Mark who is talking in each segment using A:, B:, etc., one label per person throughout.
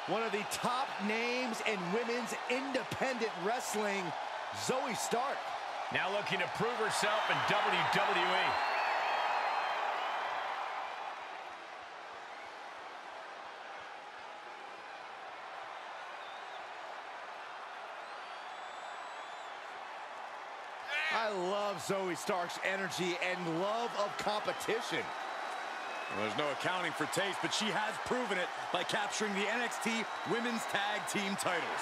A: one of the top names in women's independent wrestling, Zoey Stark.
B: Now looking to prove herself in WWE.
A: I love Zoey Stark's energy and love of competition.
C: Well, there's no accounting for taste, but she has proven it by capturing the NXT Women's Tag Team titles.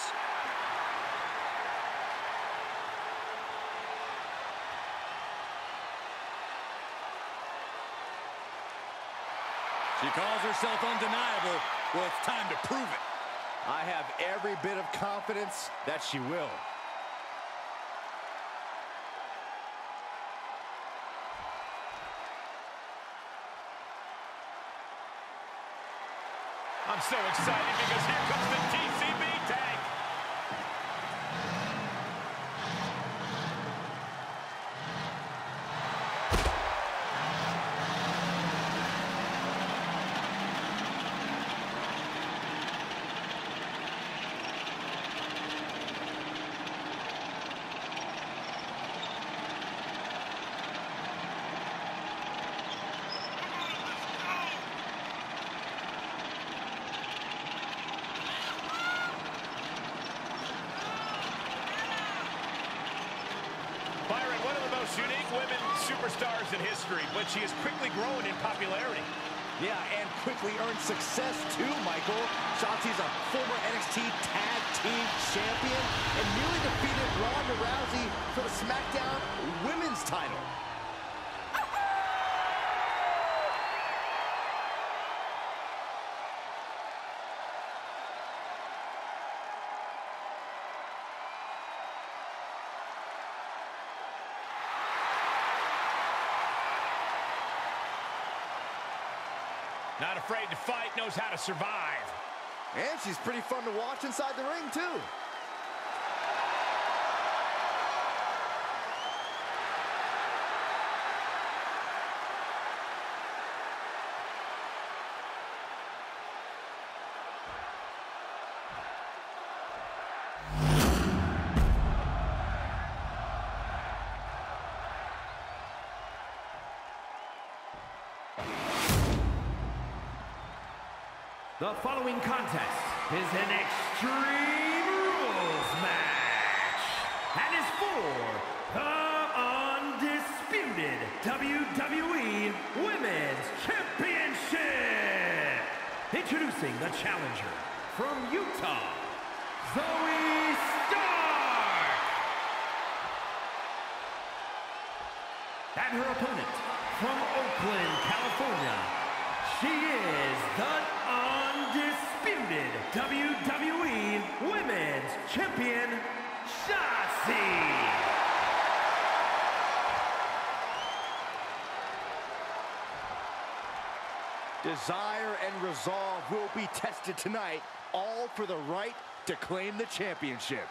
C: She calls herself undeniable. Well, it's time to prove it.
A: I have every bit of confidence that she will.
B: I'm so excited because here comes the TCB tag. One of the most unique women superstars in history, but she is quickly growing in popularity.
A: Yeah, and quickly earned success too, Michael. Shotzi is a former NXT Tag Team Champion and nearly defeated Ronda Rousey for the SmackDown Women's title.
B: Not afraid to fight, knows how to survive.
A: And she's pretty fun to watch inside the ring, too.
D: The following contest is an Extreme Rules match and is for the Undisputed WWE Women's Championship. Introducing the challenger from Utah, Zoey Stark. And her opponent from Oakland, California, she is the Undisputed WWE Women's Champion, Shotzi.
A: Desire and resolve will be tested tonight, all for the right to claim the championship.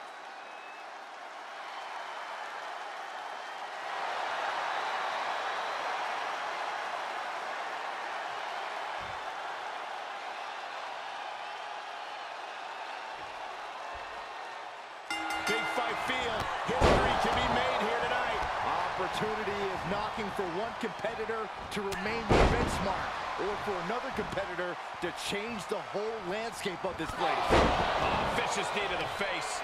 B: Big fight feel. History to be made here tonight.
A: Opportunity is knocking for one competitor to remain the benchmark, or for another competitor to change the whole landscape of this place.
B: Oh, vicious knee to the face.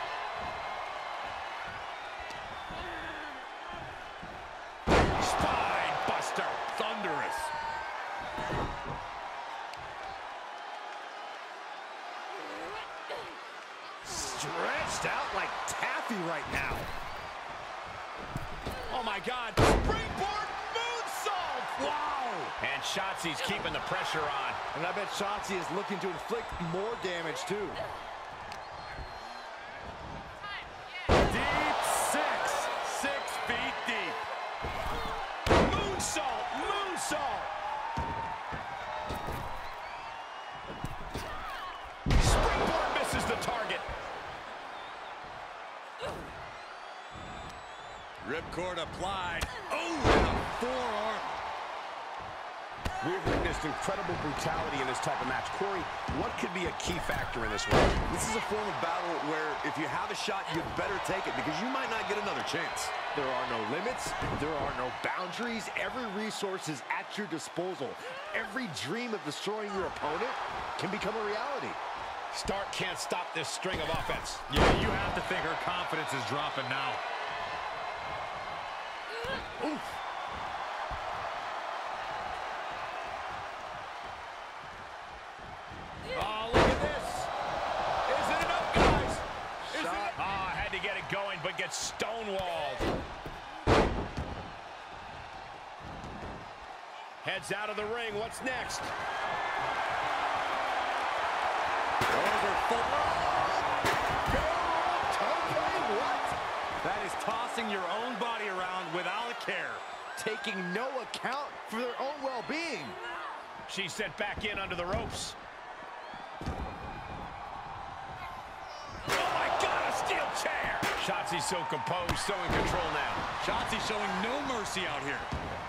B: Spine buster. Thunderous.
A: Stretched out like taffy right now.
B: Oh my God. Springboard moonsault.
A: Wow!
B: And Shotzi's keeping the pressure on.
A: And I bet Shotzi is looking to inflict more damage too.
B: Deep six. 6 feet deep. Moonsault. Moonsault. Springboard misses the target.
C: Ripcord applied. Oh, and a forearm.
B: We've witnessed incredible brutality in this type of match. Corey, what could be a key factor in this one?
C: This is a form of battle where if you have a shot, you'd better take it because you might not get another chance.
A: There are no limits. There are no boundaries. Every resource is at your disposal. Every dream of destroying your opponent can become a reality.
B: Stark can't stop this string of offense.
C: Yeah, you have to think her confidence is dropping now.
A: Oof.
B: Oh, look at this. Is it enough, guys? Is it? Oh, had to get it going, but gets stonewalled. Heads out of the ring. What's next?
A: What?
C: That is tossing your own body around without a care.
A: Taking no account for their own well-being.
B: She's sent back in under the ropes. Oh, my God, a steel chair. Shotzi's so composed, so in control now.
C: Shotzi showing no mercy out here.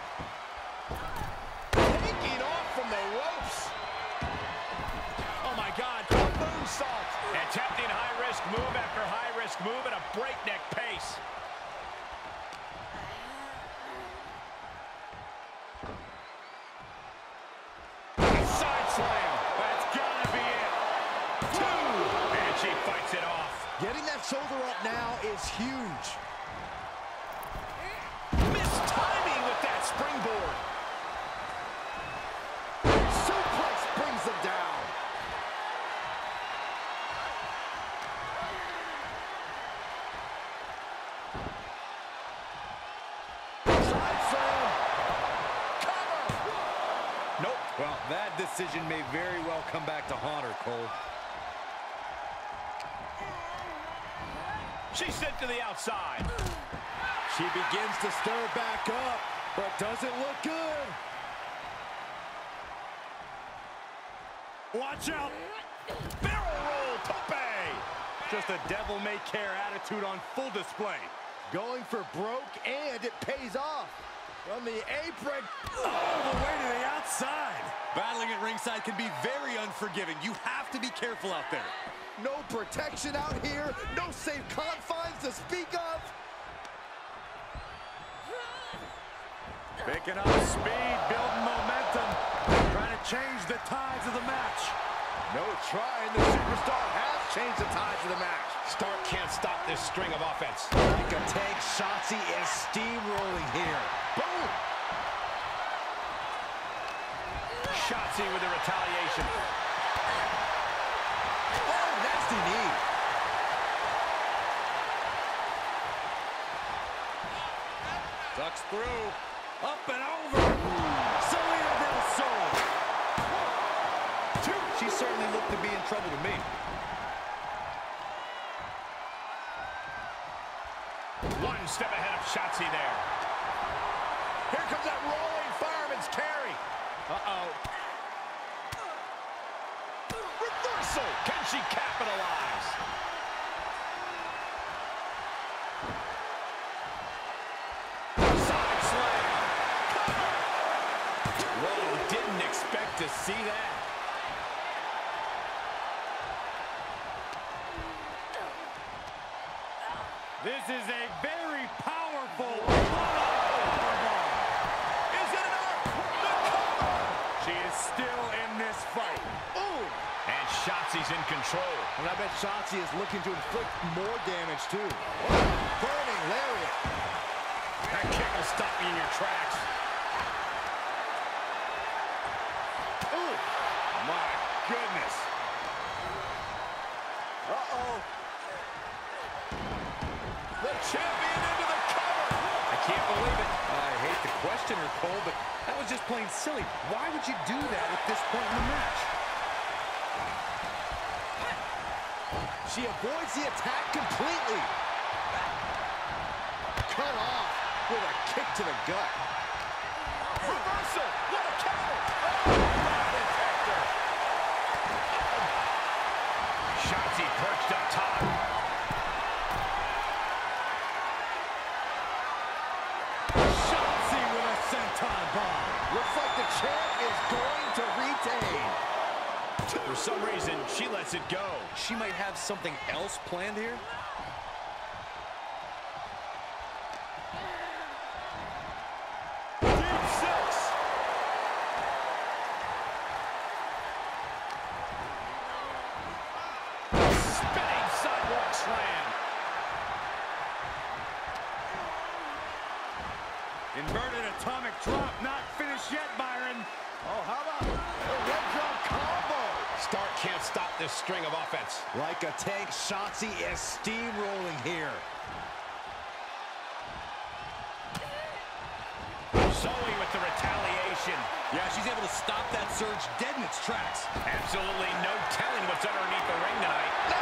A: Taking off from the ropes.
C: Oh, my God.
A: Moonsault.
B: Attempting high-risk move after high-risk move at a breakneck pace. Side slam.
C: That's gotta be it.
B: 2. And she fights it off.
A: Getting that shoulder up now is huge.
B: Missed timing with that springboard.
A: Suplex brings them down. Side slam. Cover.
B: Nope.
C: Well, that decision may very well come back to haunt her, Cole.
B: She's sent to the outside.
A: She begins to stir back up, but doesn't look good.
C: Watch out.
B: Barrel roll, tope.
C: Just a devil-may-care attitude on full display.
A: Going for broke, and it pays off. From the apron.
C: All the way to the outside. Battling at ringside can be very unforgiving. You have to be careful out there.
A: No protection out here. No safe confines to speak of.
C: Picking up speed, building momentum. Trying to change the tides of the match.
A: No trying. The superstar has changed the tides of the match.
B: Stark can't stop this string of offense.
A: Like a tank, Shotzi is steamrolling here. Boom!
B: Shotzi with the retaliation.
A: Oh, nasty knee.
C: Ducks through. Up and over. Zoey del Sol.
A: 2.
C: She certainly looked to be in trouble to me.
B: One step ahead of Shotzi there. Here comes that rolling fireman's carry. Uh-oh. Reversal. Can she capitalize? Side slam. Whoa, didn't expect to see that.
C: This is a very powerful
B: Is it enough? The cover.
C: She is still in this fight.
A: Ooh.
B: And Shotzi's in control.
A: And I bet Shotzi is looking to inflict more damage, too. Burning lariat.
B: That kick will stop you in your tracks.
A: Ooh.
C: My goodness.
A: Uh-oh.
B: The champion into the cover. I can't believe it.
C: I hate to question her, Cole, but that was just plain silly. Why would you do that at this point in the match?
A: She avoids the attack completely. Cut off with a kick to the gut.
B: Reversal. What a counter. Oh, detector. Shotzi perched up top.
C: Shotzi with a senton bomb.
A: Looks like the champ is
B: some reason, she lets it go.
C: She might have something else planned here.
B: Inverted atomic drop, not finished yet, Byron. Oh, how about a red drop combo? Stark can't stop this string of offense.
A: Like a tank, Shotzi is steamrolling here.
B: Zoey with the retaliation.
C: Yeah, she's able to stop that surge dead in its tracks.
B: Absolutely no telling what's underneath the ring tonight. No!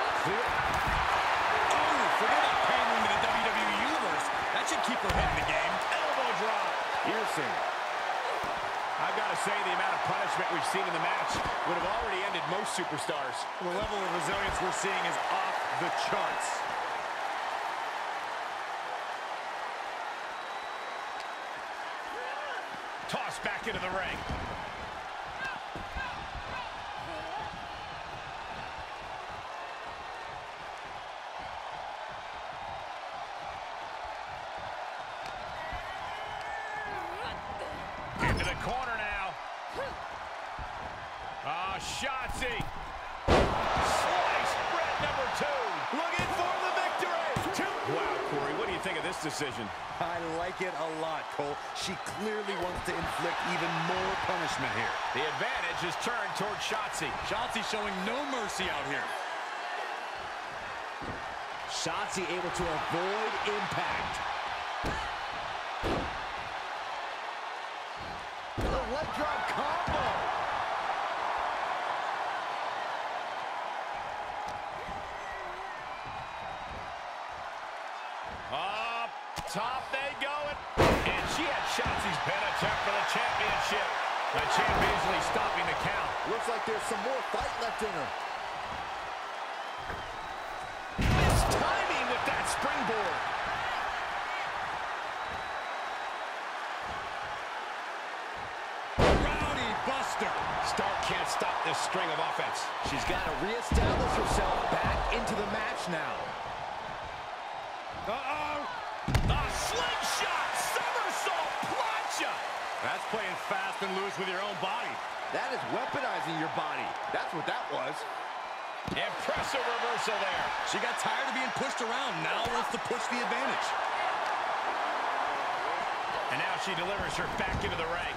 C: Oh, forget about pandering to the WWE Universe. That should keep her head in the game.
B: Elbow drop. Piercing. I've got to say, the amount of punishment we've seen in the match would have already ended most superstars.
C: The level of resilience we're seeing is off the charts.
B: Tossed back into the ring. Into the corner now. Ah, Shotzi. Slice bread number 2. Looking for the victory. Wow, Corey, what do you think of this decision?
C: I like it a lot, Cole. She clearly wants to inflict even more punishment here.
B: The advantage is turned toward Shotzi.
C: Shotzi showing no mercy out here.
A: Shotzi able to avoid impact. The leg drop combo.
B: Up top they go. And she had Shotzi's pin attempt for the championship. The champ easily stopping the count.
A: Looks like there's some more fight left in her.
B: Mistiming with that springboard.
C: Rowdy Buster.
B: Stark can't stop this string of offense.
A: She's got to reestablish herself back into the match now.
B: Uh-oh. A slingshot somersault plancha.
C: That's playing fast and loose with your own body.
A: That is weaponizing your body. That's what that was.
B: Impressive reversal there.
C: She got tired of being pushed around. Now wants to push the advantage.
B: And now she delivers her back into the ring.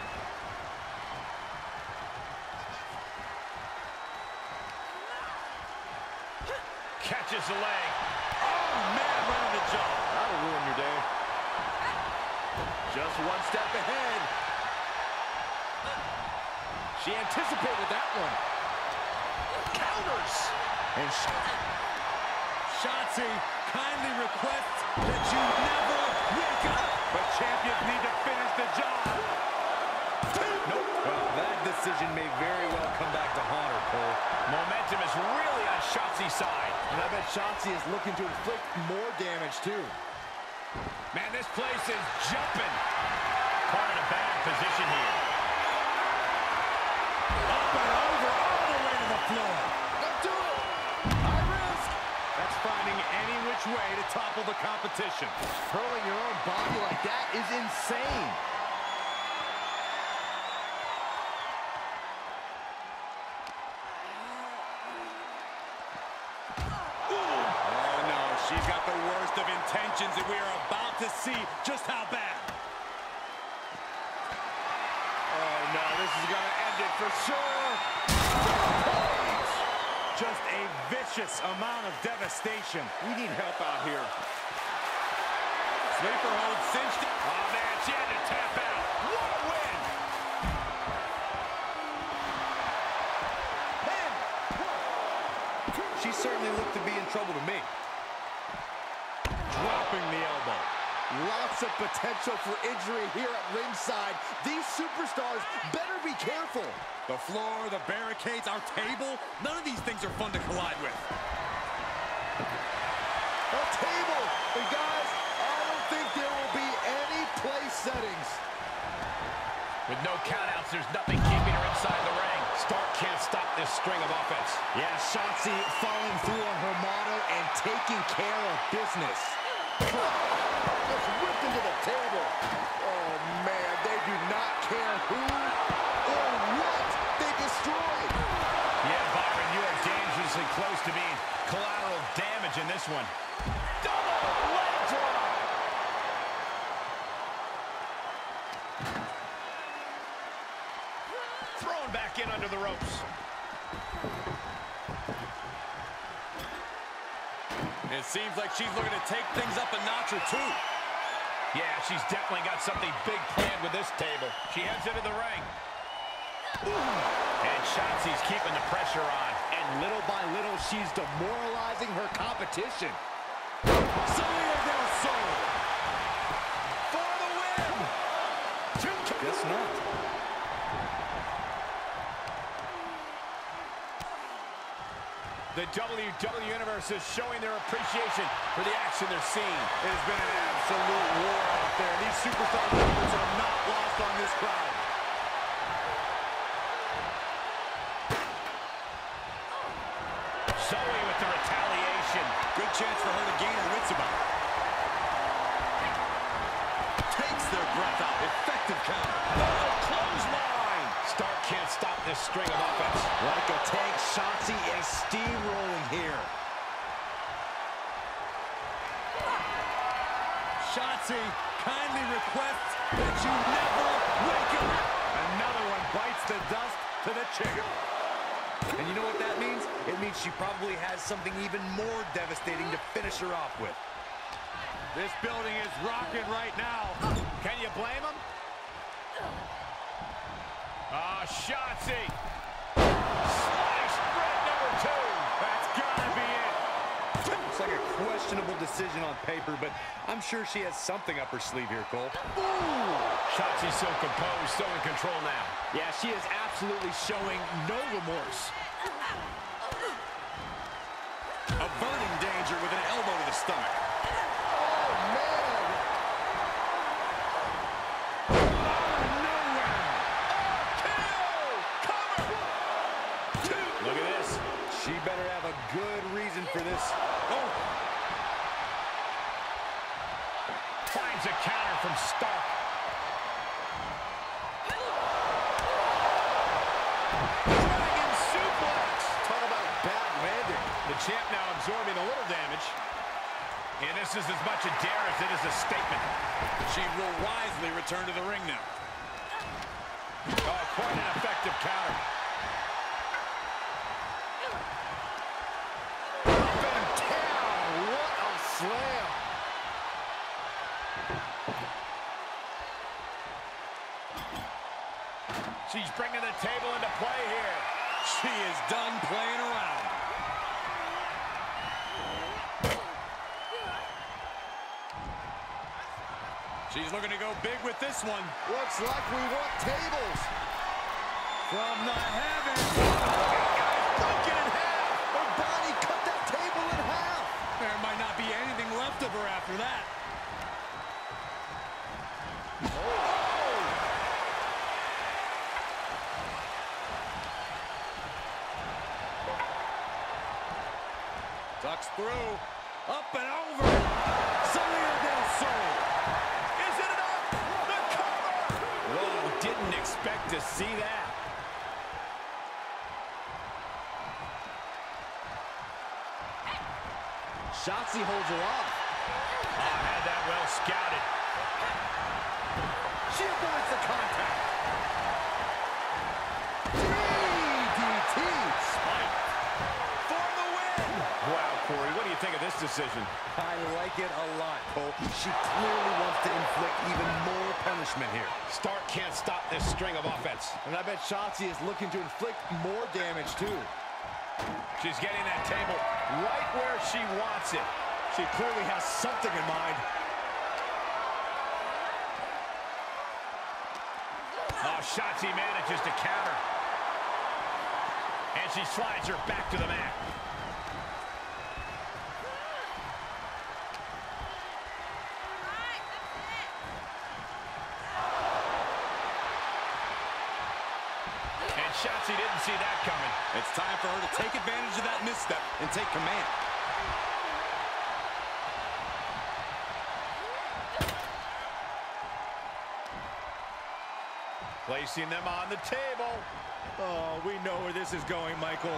B: Catches the leg.
C: Oh, man, right on the jaw.
A: That'll ruin your day. Just one step ahead. She anticipated that one.
B: Counters.
A: And
C: Shotzi kindly requests that you never wake up. But champions need to finish the job. Nope. Well, that decision may very well come back to haunt her, Cole.
B: Momentum is really on Shotzi's side.
A: And I bet Shotzi is looking to inflict more damage, too.
B: Man, this place is jumping. Caught in a bad position here.
C: Up and over, all the way to the floor.
A: Don't do it. High risk.
C: That's finding any which way to topple the competition.
A: Hurling your own body like that is insane.
C: She's got the worst of intentions, and we are about to see just how bad.
A: Oh, no, this is going to end it for sure.
C: Just a vicious amount of devastation.
A: We need help out here.
C: Sleeper hold cinched it.
B: Oh, man, she had to tap out. What a win.
C: She certainly looked to be in trouble to me. Dropping the elbow.
A: Lots of potential for injury here at ringside. These superstars better be careful.
C: The floor, the barricades, our table, none of these things are fun to collide with.
A: A table. And guys, I don't think there will be any place settings.
B: With no countouts, there's nothing keeping her inside the ring. Stark can't stop this string of offense.
A: Yeah, Shotzi following through on her motto and taking care of business. Just whipped into the table. Oh, man, they do not care who or what they destroy.
B: Yeah, Byron, you are dangerously close to being collateral damage in this one. Double leg drop. Thrown back in under the ropes.
C: It seems like she's looking to take things up a notch or two.
B: Yeah, she's definitely got something big planned with this table. She heads into the ring. And Shotzi's keeping the pressure on.
A: And little by little, she's demoralizing her competition.
C: Zoey del Sol.
B: For the win!
C: Guess not.
B: The WWE Universe is showing their appreciation for the action they're seeing.
C: It has been an absolute war out there. These superstar moments are not lost on this crowd.
B: Zoey with the retaliation.
C: Good chance for her to gain her wits about it. Takes their breath out. Effective counter.
B: Oh, clothesline! Stark can't stop this string of offense.
A: Like a tank, Shotzi is steamrolling here.
C: Shotzi kindly requests that you never wake up. Another one bites the dust to the chin. And you know what that means? It means she probably has something even more devastating to finish her off with. This building is rocking right now.
B: Can you blame him? Ah, Shotzi. Slice bread number 2.
C: That's gotta be it. Looks like a questionable decision on paper, but I'm sure she has something up her sleeve here, Cole.
B: Ooh. Shotzi's so composed, so in control now.
A: Yeah, she is absolutely showing no remorse.
C: Averting danger with an elbow to the stomach.
A: Oh, man.
B: Look at this.
C: She better have a good reason for this. Oh.
B: Finds a counter from Stark. Dragon suplex.
A: Talk about bad landing.
B: The champ now absorbing a little damage. And this is as much a dare as it is a statement.
C: She will wisely return to the ring now.
B: Oh, quite an effective counter.
A: Up and down. What a slam.
B: She's bringing the table into play here.
C: She is done playing around. She's looking to go big with this one.
A: Looks like we want tables.
C: From the heavens.
A: Broke it in half. Her body cut that table in half.
C: There might not be anything left of her after that. Ducks through. Up and over. Zoey del Sol.
B: Is it enough? The cover!
C: Whoa, didn't expect to see that.
A: Shotzi holds her off.
B: Had that well scouted.
A: She avoids the contact. 3 DT.
B: Spike. For the win! Wow, Corey, what do you think of this decision?
C: I like it a lot, Cole. She clearly wants to inflict even more punishment here.
B: Stark can't stop this string of offense.
A: And I bet Shotzi is looking to inflict more damage, too.
B: She's getting that table right where she wants it.
A: She clearly has something in mind.
B: Oh, Shotzi manages to counter. And she slides her back to the mat. And Shotzi didn't see that coming.
C: It's time for her to take advantage of that misstep and take command.
B: Placing them on the table.
C: Oh, we know where this is going, Michael.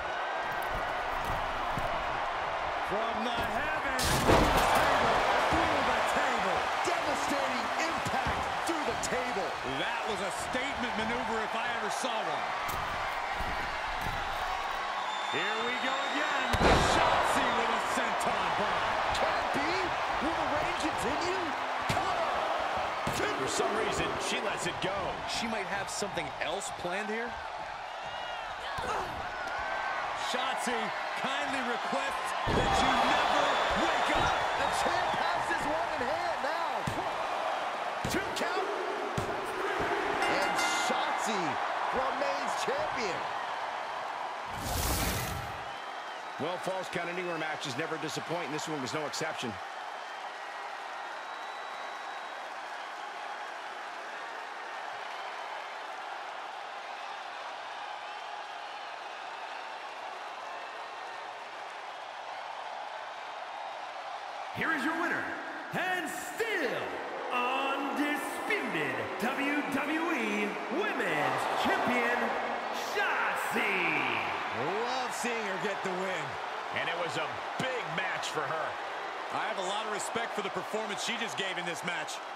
C: From the heavens, through the table.
A: Devastating impact through the table.
C: That was a statement maneuver if I ever saw one. Here we go again. Shotzi with a senton bomb.
A: Can it be? Will the reign continue?
B: For some reason, she lets it go.
C: She might have something else planned here. Shotzi kindly requests that you never wake up.
A: The champ has this one in hand now. 2 count. And Shotzi remains champion.
B: Well, false count anywhere matches never disappoint, and this one was no exception.
D: Here is your winner, and still undisputed WWE Women's Champion, Shotzi.
C: Love seeing her get the win.
B: And it was a big match for her.
C: I have a lot of respect for the performance she just gave in this match.